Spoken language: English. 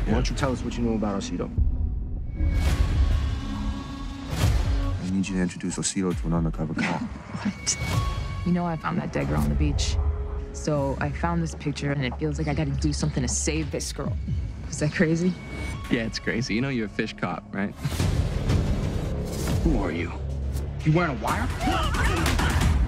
Why don't you tell us what you know about Osito? I need you to introduce Osito to an undercover cop. What? You know I found that dead girl on the beach. So I found this picture, and it feels like I gotta do something to save this girl. Is that crazy? Yeah, it's crazy. You know you're a fish cop, right? Who are you? You wearing a wire?